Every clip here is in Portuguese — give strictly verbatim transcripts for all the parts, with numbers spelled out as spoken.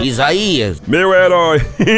Isaías, meu herói.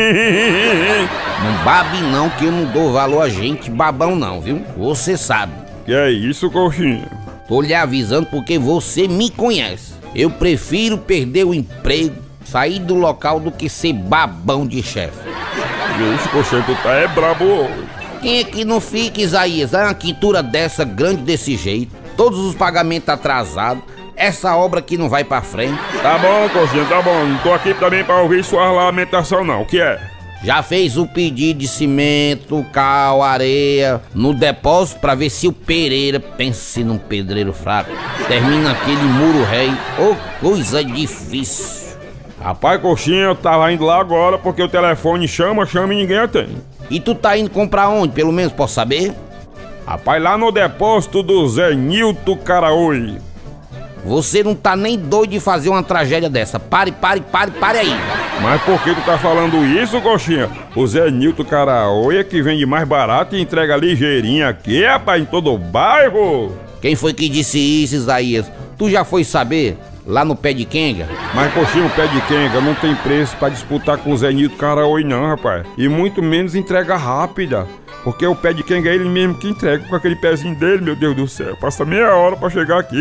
não babe não, que eu não dou valor a gente babão não, viu? Você sabe. Que é isso, coxinha? Tô lhe avisando porque você me conhece. Eu prefiro perder o emprego, sair do local, do que ser babão de chefe. Vixe, coxinha, tu tá é brabo. Quem é que não fica, Isaías? É uma quintura dessa, grande desse jeito, todos os pagamentos atrasados, essa obra que não vai pra frente. Tá bom, coxinha, tá bom. Não tô aqui também pra ouvir sua lamentação, não. O que é? Já fez o pedido de cimento, cal, areia no depósito pra ver se o Pereira, pense num pedreiro fraco, termina aquele muro rei. Ô, coisa difícil. Rapaz, coxinha, eu tava indo lá agora porque o telefone chama, chama e ninguém atende. E tu tá indo comprar onde, pelo menos posso saber? Rapaz, lá no depósito do Zé Nilton Caraoi. Você não tá nem doido de fazer uma tragédia dessa. Pare, pare, pare, pare aí. Mas por que tu tá falando isso, coxinha? O Zé Nilton Caraoi é que vende mais barato e entrega ligeirinho aqui, rapaz, em todo o bairro. Quem foi que disse isso, Isaías? Tu já foi saber? Lá no Pé de Quenga? Mas, coxinha, o Pé de Quenga não tem preço pra disputar com o Zé Nilton Caraoi não, rapaz. E muito menos entrega rápida. Porque o Pé de Quenga é ele mesmo que entrega com aquele pezinho dele, meu Deus do céu. Passa meia hora pra chegar aqui.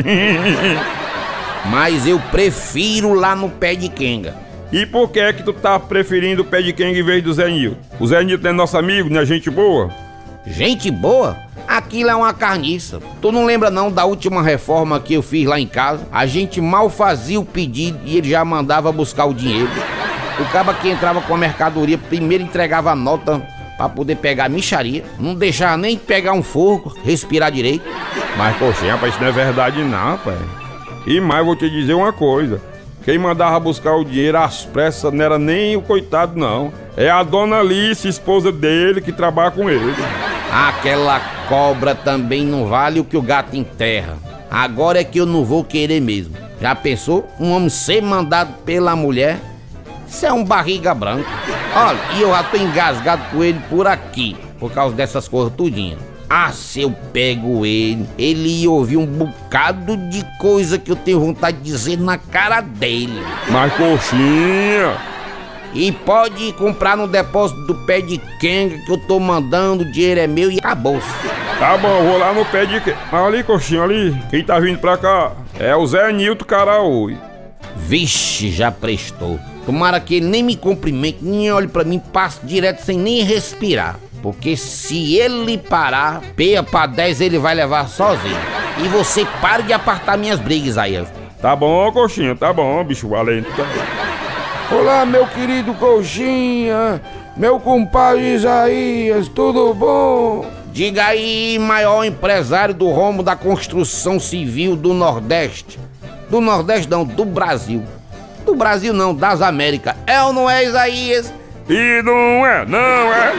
Mas eu prefiro lá no Pé de Quenga. E por que é que tu tá preferindo o Pé de Quenga em vez do Zé Nilton? O Zé Nilton é nosso amigo, não é gente boa? Gente boa? Aquilo é uma carniça. Tu não lembra não da última reforma que eu fiz lá em casa? A gente mal fazia o pedido e ele já mandava buscar o dinheiro. O caba que entrava com a mercadoria primeiro entregava a nota pra poder pegar a mixaria. Não deixava nem pegar um forro, respirar direito. Mas, coxinha, rapaz, isso não é verdade não, rapaz. E mais, vou te dizer uma coisa. Quem mandava buscar o dinheiro às pressas não era nem o coitado, não. É a dona Alice, esposa dele, que trabalha com ele. Aquela cobra também não vale o que o gato enterra. Agora é que eu não vou querer mesmo. Já pensou? Um homem ser mandado pela mulher? Isso é um barriga branca. Olha, e eu já tô engasgado com ele por aqui, por causa dessas coisas tudinhas. Ah, se eu pego ele, ele ia ouvir um bocado de coisa que eu tenho vontade de dizer na cara dele. Mas, coxinha... E pode ir comprar no depósito do Pé de Quenga que eu tô mandando, o dinheiro é meu e acabou-se. Tá bom, vou lá no Pé de Quenga. Mas ali, coxinha, ali, quem tá vindo pra cá é o Zé Nilton Caraoi. Vixe, já prestou. Tomara que ele nem me cumprimente, nem olhe pra mim, passe direto sem nem respirar. Porque se ele parar, peia pra dez ele vai levar sozinho. E você pare de apartar minhas brigas aí. Tá bom, coxinha, tá bom, bicho valente. Olá, meu querido Coxinha, meu compadre Isaías, tudo bom? Diga aí, maior empresário do ramo da construção civil do Nordeste. Do Nordeste não, do Brasil. Do Brasil não, das Américas. É ou não é, Isaías? E não é, não é.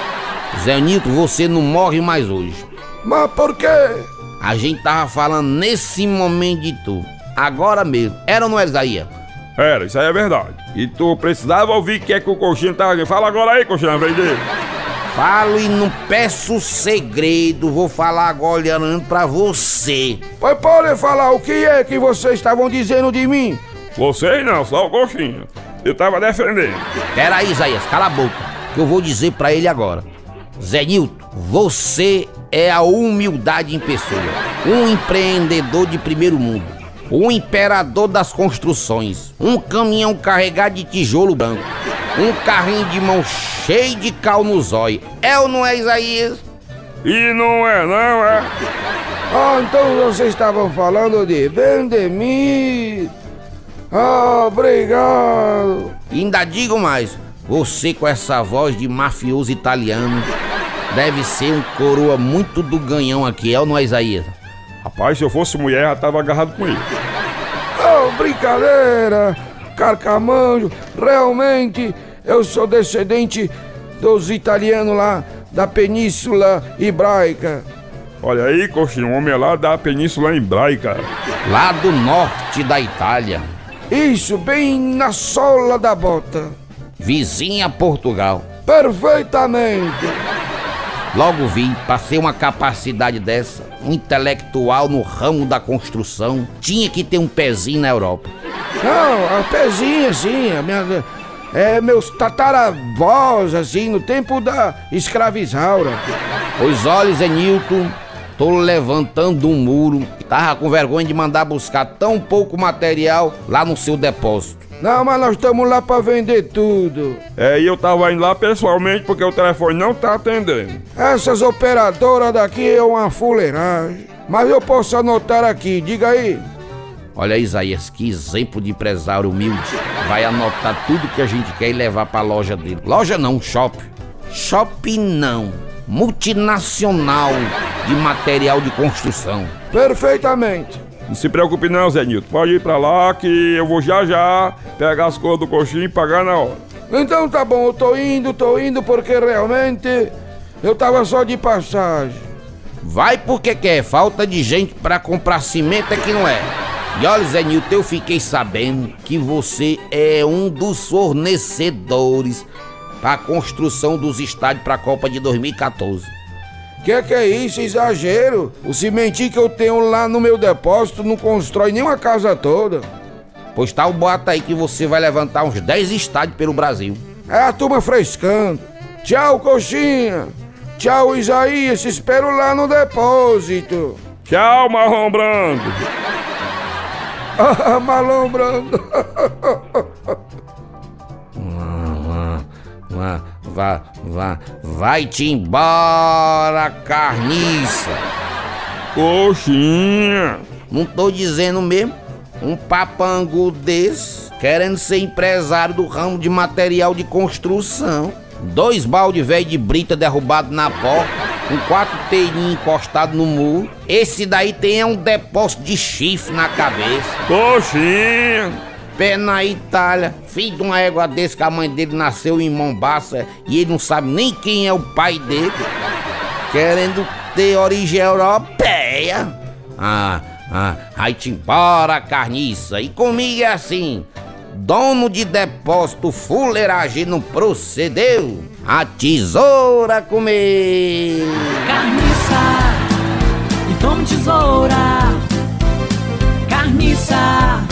Zé Nilton, você não morre mais hoje. Mas por quê? A gente tava falando nesse momento de tu. Agora mesmo. Era ou não era, Isaías? Era, isso aí é verdade. E tu precisava ouvir o que é que o Coxinha tava dizendo. Fala agora aí, Coxinha, vem dele. Falo e não peço segredo. Vou falar agora olhando pra você. Pois pode falar o que é que vocês estavam dizendo de mim? Vocês não, só o Coxinha. Eu tava defendendo. Peraí, Isaías, cala a boca, que eu vou dizer pra ele agora. Zé Nilton, você é a humildade em pessoa. Um empreendedor de primeiro mundo. Um imperador das construções. Um caminhão carregado de tijolo branco. Um carrinho de mão cheio de cal no zóio. É ou não é, Isaías? E não é, não é. Ah, então vocês estavam falando de Vendemir. Ah, obrigado. E ainda digo mais, você com essa voz de mafioso italiano deve ser um coroa muito do ganhão aqui, é ou não é, Isaías? Rapaz, se eu fosse mulher, já tava agarrado com ele. Oh, brincadeira, Carcamanjo. Realmente, eu sou descendente dos italianos lá da Península Ibérica. Olha aí, Coxinha, um homem lá da Península Ibérica. Lá do norte da Itália. Isso, bem na sola da bota. Vizinha a Portugal. Perfeitamente. Logo vi, passei uma capacidade dessa, um intelectual no ramo da construção, tinha que ter um pezinho na Europa. Não, a pezinha, sim, a minha... É, meus tataravós, assim, no tempo da escravizaura. Pois olha, Zé Nilton, tô levantando um muro. Tava com vergonha de mandar buscar tão pouco material lá no seu depósito. Não, mas nós estamos lá pra vender tudo. É, e eu tava indo lá pessoalmente porque o telefone não tá atendendo. Essas operadoras daqui é uma fuleiragem. Mas eu posso anotar aqui, diga aí. Olha, Isaías, que exemplo de empresário humilde. Vai anotar tudo que a gente quer e levar pra loja dele. Loja não, shopping. Shopping não. Multinacional de material de construção. Perfeitamente. Não se preocupe não, Zé Nilton. Pode ir pra lá que eu vou já já pegar as coisas do coxinho e pagar na hora. Então tá bom, eu tô indo, tô indo porque realmente eu tava só de passagem. Vai porque quer. Falta de gente pra comprar cimento é que não é. E olha, Zé Nilton, eu fiquei sabendo que você é um dos fornecedores para a construção dos estádios para a Copa de dois mil e quatorze. Que que é isso, exagero? O cimentinho que eu tenho lá no meu depósito não constrói nem uma casa toda. Pois tá o boato aí que você vai levantar uns dez estádios pelo Brasil. É a turma frescando. Tchau, coxinha. Tchau, Isaías, espero lá no depósito. Tchau, marrom branco. Ah, malombrando. Vá, vá, vá, vai-te embora, carniça. Coxinha. Não tô dizendo mesmo. Um papangu desse, querendo ser empresário do ramo de material de construção. Dois balde velho de brita derrubado na porta, com quatro telhinhos encostados no muro. Esse daí tem um depósito de chifre na cabeça. Coxinha. Pé na Itália, filho de uma égua desse que a mãe dele nasceu em Mombasa e ele não sabe nem quem é o pai dele. Querendo ter origem europeia. Ah, ah, vai-te embora, carniça. E comigo é assim. Dono de depósito fuleiragem não procedeu, a tesoura comer. Carniça, e tome tesoura. Carniça.